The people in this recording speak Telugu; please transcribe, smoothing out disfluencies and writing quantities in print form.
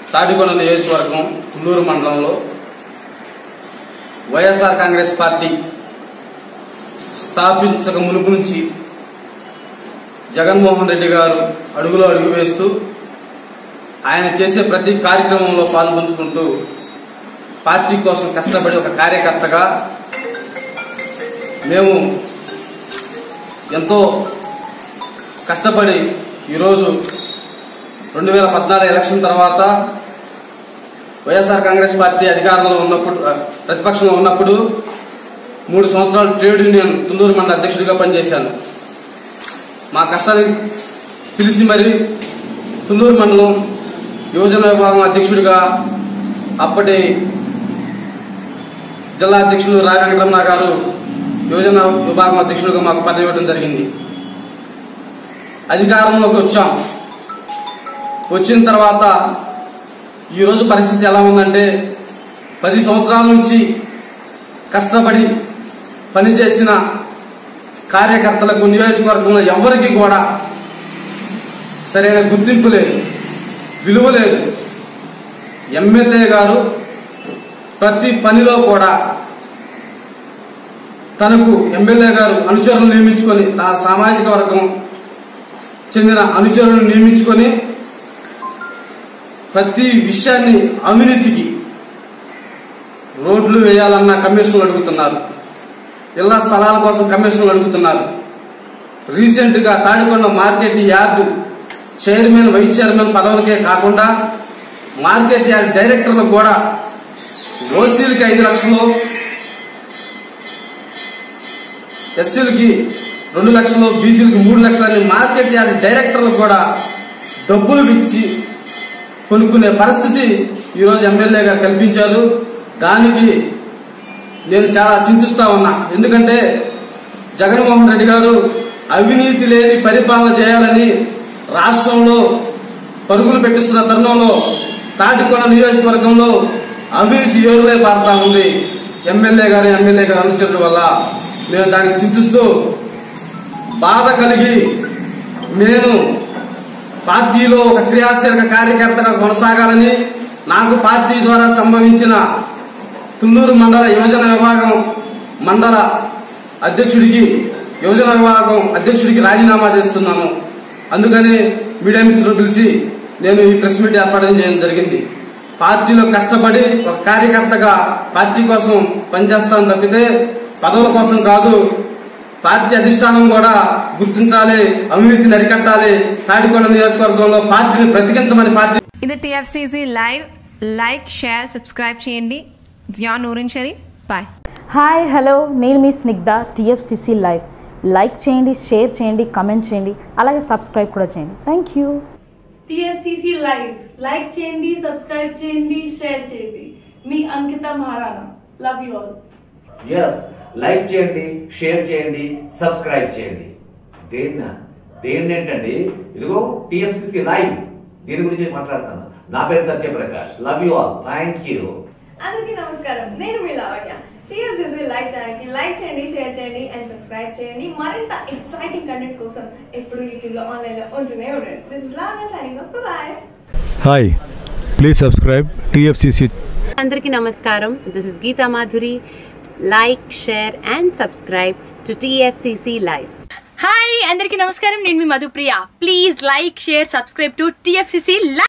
తాడికొండ నియోజకవర్గం తుళ్లూరు మండలంలో వైఎస్ఆర్ కాంగ్రెస్ పార్టీ స్థాపించక మునుపు నుంచి జగన్మోహన్ రెడ్డి గారు అడుగులో అడుగు వేస్తూ ఆయన చేసే ప్రతి కార్యక్రమంలో పాల్పంచుకుంటూ పార్టీ కోసం కష్టపడి ఒక కార్యకర్తగా మేము ఎంతో కష్టపడి ఈరోజు 2014 ఎలక్షన్ తర్వాత వైఎస్ఆర్ కాంగ్రెస్ పార్టీ అధికారంలో ఉన్నప్పుడు ప్రతిపక్షంలో ఉన్నప్పుడు 3 సంవత్సరాలు ట్రేడ్ యూనియన్ తుళ్లూరు మండల అధ్యక్షుడిగా పనిచేశాను. మా కష్టానికి పిలిచి మరి తుళ్లూరు మండలం యువజన విభాగం అధ్యక్షుడిగా అప్పటి జిల్లా అధ్యక్షులు రావి వెంకటరమణ గారు యువజన విభాగం అధ్యక్షుడిగా మాకు పదవి ఇవ్వడం జరిగింది. అధికారంలోకి వచ్చాం. వచ్చిన తర్వాత ఈరోజు పరిస్థితి ఎలా ఉందంటే 10 సంవత్సరాల నుంచి కష్టపడి పనిచేసిన కార్యకర్తలకు నియోజకవర్గంలో ఎవరికి కూడా సరైన గుర్తింపు లేదు, విలువ లేదు. ఎమ్మెల్యే గారు ప్రతి పనిలో కూడా తనకు ఎమ్మెల్యే గారు అనుచరులను నియమించుకొని తన సామాజిక వర్గం చెందిన అనుచరులను నియమించుకొని ప్రతి విషయాన్ని అవినీతికి రోడ్లు వేయాలన్న కమిషన్లు అడుగుతున్నారు, ఇళ్ల స్థలాల కోసం కమిషన్లు అడుగుతున్నారు. రీసెంట్ గా Tadikonda market yard chairman vice chairman పదవులకే కాకుండా మార్కెట్ యార్డ్ డైరెక్టర్లకు కూడా ఓసీలకి 5 లక్షలు, ఎస్సీలకి 2 లక్షలు, బీసీలకి 3 లక్షలని మార్కెట్ యార్డ్ డైరెక్టర్లకు కూడా డబ్బులు ఇచ్చి కొనుక్కునే పరిస్థితి ఈరోజు ఎమ్మెల్యే గారు కల్పించారు. దానికి నేను చాలా చింతిస్తా ఉన్నా. ఎందుకంటే జగన్మోహన్ రెడ్డి గారు అవినీతి లేని పరిపాలన చేయాలని రాష్ట్రంలో పరుగులు పెట్టిస్తున్న తరుణంలో తాటికొండ నియోజకవర్గంలో అవినీతి ఏరులే పారుతా ఉంది ఎమ్మెల్యే గారి అనుచరుల వల్ల. నేను దానికి చింతిస్తూ బాధ కలిగి నేను పార్టీలో ఒక క్రియాశీలక కార్యకర్తగా కొనసాగాలని, నాకు పార్టీ ద్వారా సంభవించిన తుళ్లూరు మండల యువజన విభాగం మండల అధ్యక్షుడికి యువజన విభాగం అధ్యక్షుడికి రాజీనామా చేస్తున్నాను. అందుకని మీడియా మిత్రులు పిలిచి నేను ఈ ప్రెస్ మీట్ ఏర్పాటు చేయడం జరిగింది. పార్టీలో కష్టపడి ఒక కార్యకర్తగా పార్టీ కోసం పనిచేస్తాను తప్పితే పదవుల కోసం కాదు. పార్టీ అధిష్టానం కూడా గుర్తించాలి, అవినీతిని అరికట్టాలి, తాడికొండ నియోజకవర్గంలో పార్టీని బ్రతికించమని పార్టీ. ఇది TFCC live. Like, share, subscribe చేయండి. Zia Noorin Shari. Bye. Hi, hello, నేను మీ స్నిగ్ధ. టీఎఫ్సీసీ లైవ్ లైక్ చేయండి, షేర్ చేయండి, కమెంట్ చేయండి, అలాగే సబ్స్క్రైబ్ కూడా చేయండి. Thank you. TFCC live like చేయండి, సబ్స్క్రైబ్ చేయండి, షేర్ చేయండి. మీ Ankita Maharana. Love you all. Yes, like చేయండి, షేర్ చేయండి, సబ్స్క్రైబ్ చేయండి. దేన్ని ఏంటండి, ఇదిగో టీఎఫ్సీసీ లైవ్, దీని గురించి మాట్లాడుతాను. నా పేరు Satyaprakash. Love you all. Thank you. అందరికీ నమస్కారం, నేను మీ లావణ్య. టీఎఫ్సీసీ లైవ్ ఛానల్ కి లైక్ చేయండి, షేర్ చేయండి అండ్ సబ్స్క్రైబ్ చేయండి. మరింత ఎక్సైటింగ్ కంటెంట్ కోసం ఎప్పుడు యూట్యూబ్ లో ఆన్లైన్ లో ఉంటూనే ఉండండి. This is Lavanya signing off. Bye. Hi, please subscribe TFCC. అందరికీ నమస్కారం. This is Geetha Madhuri. Like, share and subscribe to TFCC live. Hi, అందరికీ నమస్కారం. నేను మీ Madhupriya. Please like, share, subscribe to TFCC live.